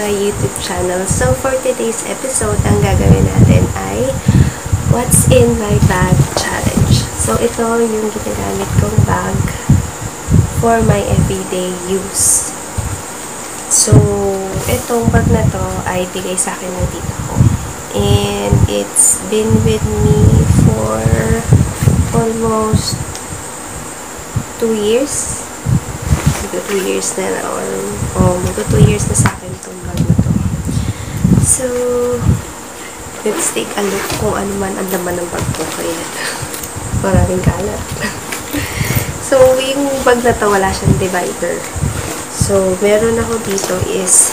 my YouTube channel. So, for today's episode, ang gagawin natin ay What's in my bag challenge. So, ito yung ginagamit kong bag for my everyday use. So, itong bag na to ay bigay sa akin ng tita ko. And it's been with me for almost 2 years. 2 years na or magto 2 years na sa akin itong bag na to. So, let's take a look kung ano man ang laman ng bag ko. Kaya, maraming kalat. So, yung bag na to, wala siyang divider. So, meron ako dito is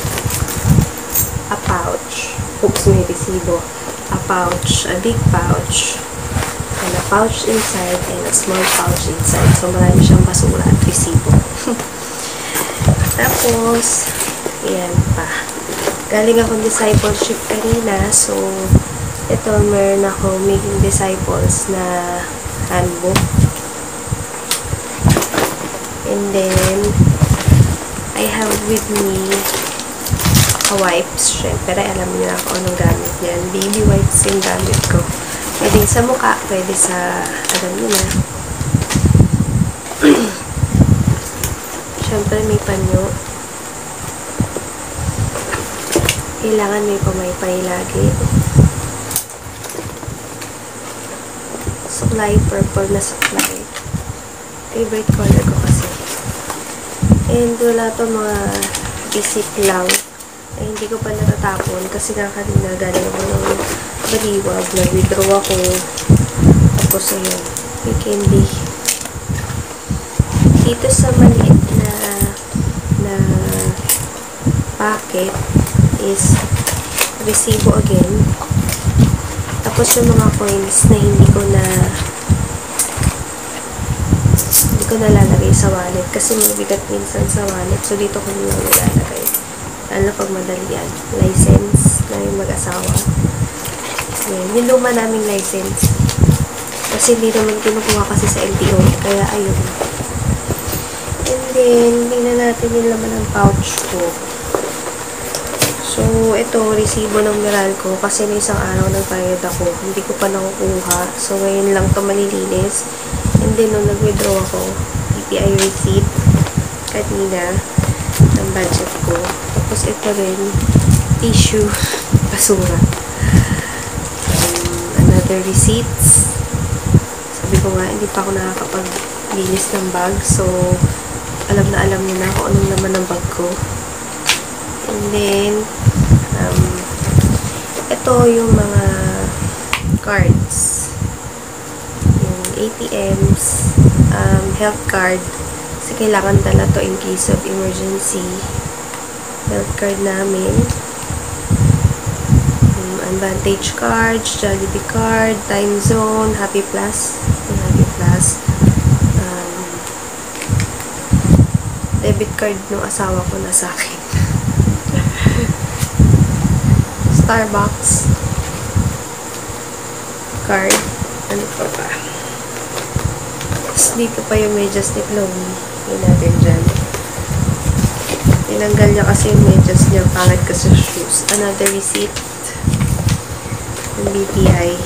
a pouch. Oops, may resibo. A pouch, a big pouch, and a pouch inside, and a small pouch inside. So, marami siyang basura at resibo. Tapos, ayan pa. Galing akong discipleship kanina. So, ito, meron ako Making Disciples na handbook. And then, I have with me a wipes. Siyempre, alam niyo na kung anong gamit yan. Baby wipes yung gamit ko. Pwede sa mukha, pwede sa, alam niyo na. Siyempre, may panyo. Kailangan may pamaypay lagi. Supply, purple na supply. Favorite color ko kasi. And wala to mga basic lang. Eh, hindi ko pa natatapon kasi kanina galing ako ng baliwag. Nag-withdraw ako. Tapos ayun, may candy. Dito sa maliit na packet is resibo again. Tapos yung mga coins na hindi ko nalalagay sa wallet kasi mabigat minsan sa wallet. So, dito ko nila nilalagay. Lalo pag madali yan. License na yung mag-asawa. Yan. Yung luma naming license. Kasi hindi naman kinukuha kasi sa LTO. Kaya ayun. And then, tingnan natin yung laman ng pouch ko. So, ito, resibo ng Meralco kasi may isang araw nagbayad ako. Hindi ko pa nakukuha. So, ngayon lang ito malilinis. And then, nung nag-withdraw ako, PPI receipt kanina ng budget ko. Tapos, ito rin, tissue, basura. Another receipts. Sabi ko nga, hindi pa ako nakakapag-linis ng bag. So, alam na alam niyo na kung anong laman ng bag ko. And then, ito yung mga cards. Yung ATMs, health card. Kasi kailangan dala to in case of emergency. Health card namin. Advantage card, Jollibee card, Time Zone, Happy Plus. Yung Happy Plus. Debit card ng asawa ko na sa akin. Starbucks card. Ano pa ba? Tapos dito pa yung medyas ni Chloe. Yung natin dyan. Tinanggal niya kasi yung medyas niya. Pangit kasi shoes. Another receipt. Yung BPI.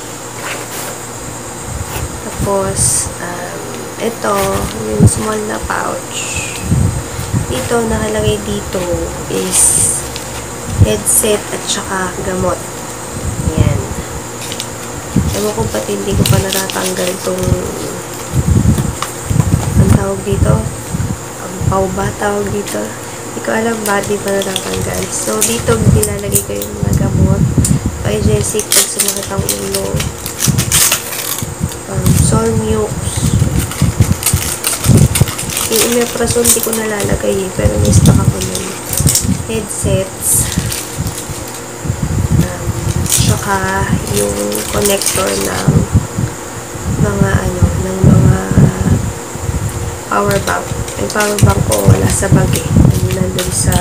Tapos, ito, yung small na pouch. Dito, nakalagay dito is headset at saka gamot. Yan. Ewan ko pati hindi ko pa natatanggal itong ang tawag dito. Ang pau ba tawag dito? Hindi ko alam ba, di pa natatanggal. So, dito nilalagay ko yung mga gamot. Kay Jessic, pag sumakit ang ulo. Solmux. Yung Omeprazole, hindi ko nalalagay eh. Pero may stock ako nun. Headsets. Tsaka yung connector ng mga power bank. Yung power bank ko wala sa bag eh. Nandun sa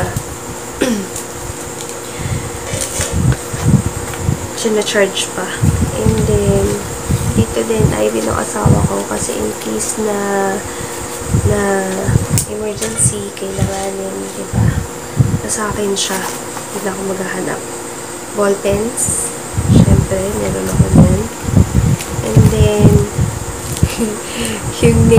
sina-charge pa. And then dito din ay ng asawa ko kasi in case na emergency kailanganin, diba? Nasa akin siya. Hindi na ako maghahanap. Ball pens. Siyempre, meron ako yan. And then, yung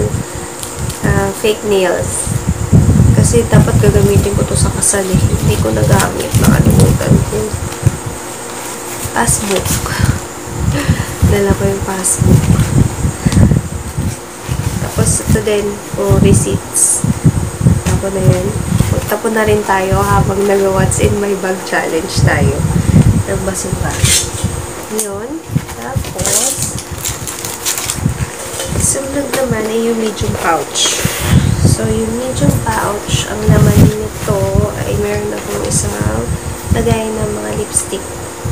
fake nails. Kasi dapat gagamitin ko to sa kasal eh. Hindi ko nagamit. Nakalimutan ko. Passbook. Dala ko yung passbook. Tapos ito din, receipts. Tapos na yun. Tapos na rin tayo habang nag-what's in my bag challenge tayo. Nagbasura. Yun. Tapos, sunod naman ay yung medium pouch. So, yung medium pouch, ang laman nito ay meron akong isang lagay ng mga lipstick.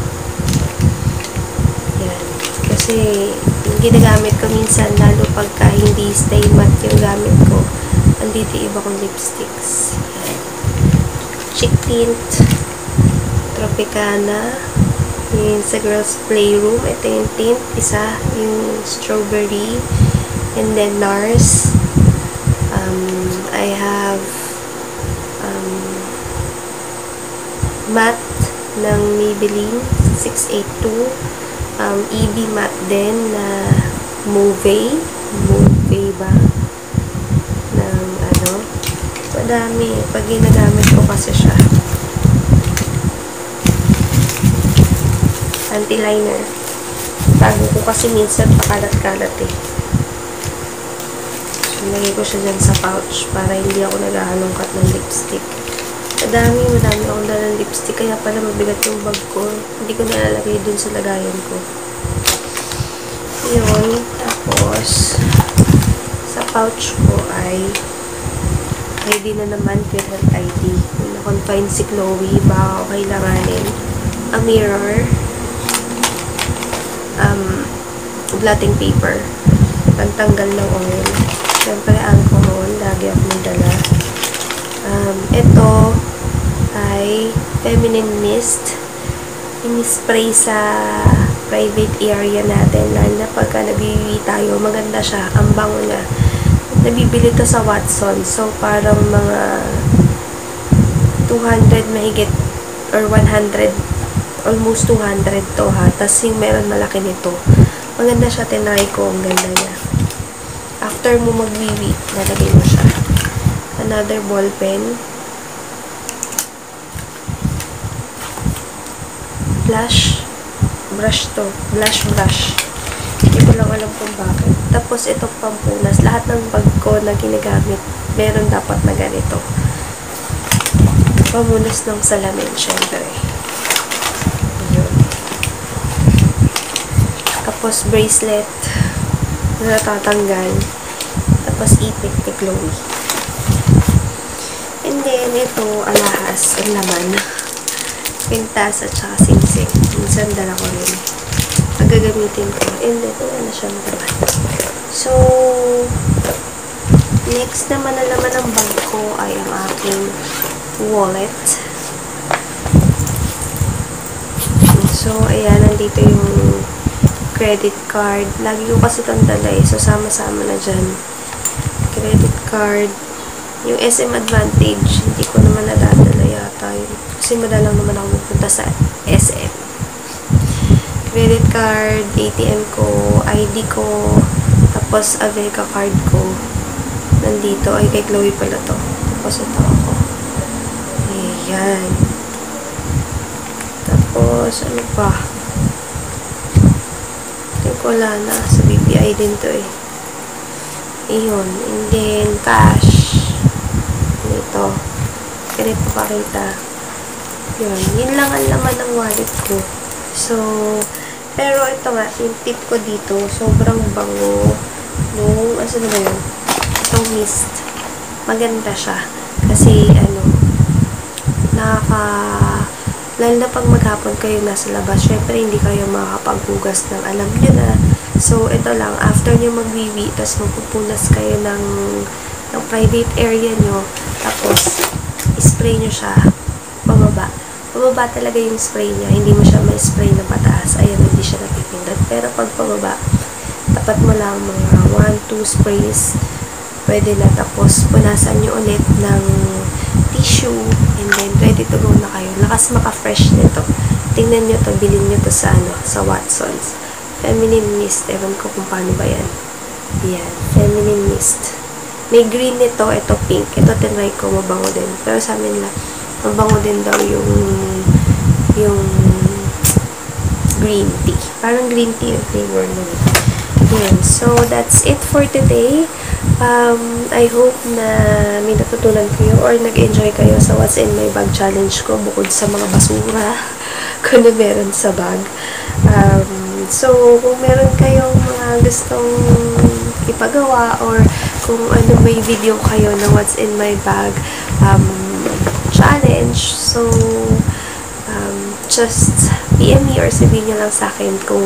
Yan. Kasi, yung ginagamit ko minsan, lalo pagka hindi stay matte yung gamit ko, andito iba kong lipsticks. Yan. Cheek tint, Tropicana, yung sa Girls Playroom, ito yung tint, isa, yung strawberry, and then NARS. I have matte ng Maybelline 682, EB matte din na Mauve ba ng madami pag ginagamit ko kasi siya. Anti-liner, bago ko kasi minsan pakalat-kalat eh. Nilagay ko siya dyan sa pouch para hindi ako naghahalongkat ng lipstick. Madami akong dalang lipstick, kaya pala mabigat yung bag ko. Hindi ko nalalagay dun sa lagayan ko. Yun. Tapos, sa pouch ko ay ID na naman, Pirate ID. Kung na-confine si Chloe, baka ako kailanganin. A mirror. Blotting paper. Pantanggal ng oil. Siyempre, alcohol. Lagi ako may dala. Ito ay feminine mist. Ini-spray sa private area natin. Lalo na pagka nabibiwi tayo, maganda siya. Ang bango niya. Nabibili to sa Watson. So, parang mga 200 mahigit or 100, almost 200 to ha. Tapos yung meron malaki nito. Maganda siya. Tinry ko. Ang ganda niya. After mo magwiwi, nalagay mo siya. Another ball pen. Blush. Brush to. Blush brush. Hindi ko lang alam kung bakit. Tapos ito pampunas. Lahat ng bag ko na ginagamit, meron dapat na ganito. Pamunas ng salamin, syempre. Yun. Tapos bracelet. Natatanggal. Tapos ipit ni Chloe. And then, ito, alahas, ang laman. Pintas at saka singsing. Minsan dala ko rin. Ang gagamitin ko. And then, wala na siyang laman. So, next naman na laman ng bag ko ay ang aking wallet. So, ayan, nandito yung credit card. Lagi ko kasi itong dala eh. So, sama-sama na dyan. Credit card. Yung SM Advantage, hindi ko naman nadadala yata yun. Kasi madalang naman ako magpunta sa SM. Credit card, ATM ko, ID ko, tapos Aveca card ko. Nandito. Ay, kay Chloe pala to. Tapos ito ako. Ayan. Tapos, ano pa? Wala na. Sa BPI din to eh. Iyon. And then, cash. Ito. Kaya ito pakita. Yun. Yun lang ang laman ng wallet ko. So, pero ito nga, yung tip ko dito, sobrang bango nung, asa na ba yun? Itong mist. Maganda siya. Kasi, lalo na pag maghapon kayo nasa labas, syempre hindi kayo makakapaghugas ng alam nyo na. So, ito lang, after nyo magwiwi, tapos magpupunas kayo ng private area nyo, tapos, spray nyo siya, pababa. Pababa talaga yung spray niya, hindi mo siya may spray na pataas. Ayan, hindi siya napipindot. Pero pag pababa, tapat mo lang mga 1-2 sprays, pwede na. Tapos, punasan nyo ulit ng tissue, and then, ready to go na kayo. Lakas maka-fresh nito. Tingnan nyo to, bilhin nyo to sa, sa Watsons. Feminine Mist. Ewan ko kung paano ba yan. Yan. Feminine Mist. May green nito, ito pink. Ito tinry ko, mabango din. Pero sa amin lang, mabango din daw yung green tea. Parang green tea yung flavor nun. Yun. So, that's it for today. I hope na may natutunan kayo or nag-enjoy kayo sa What's in My Bag challenge ko bukod sa mga basura kung na meron sa bag. So, kung meron kayong mga gustong ipagawa or kung ano may video kayo na What's in My Bag challenge, so just PM me or sabihin nyo lang sa akin kung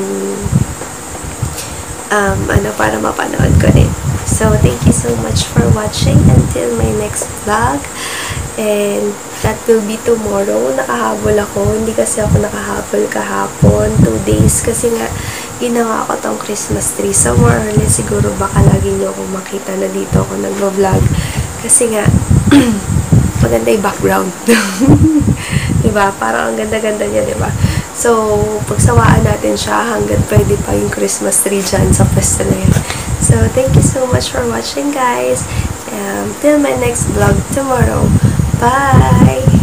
para mapanood ko din. So, thank you so much for watching until my next vlog. And that will be tomorrow. Nakahabol ako. Hindi kasi ako nakahabol kahapon. 2 days. Kasi nga, ginawa ko tong Christmas tree. So, more or less, siguro baka lagi nyo akong makita na dito ako nag-vlog. Kasi nga, maganda yung background. Diba? Parang ang ganda-ganda niya, diba? So, pagsawaan natin siya hanggang pwede pa yung Christmas tree dyan sa pwesto na yun. So, thank you so much for watching, guys. Till my next vlog tomorrow. Bye!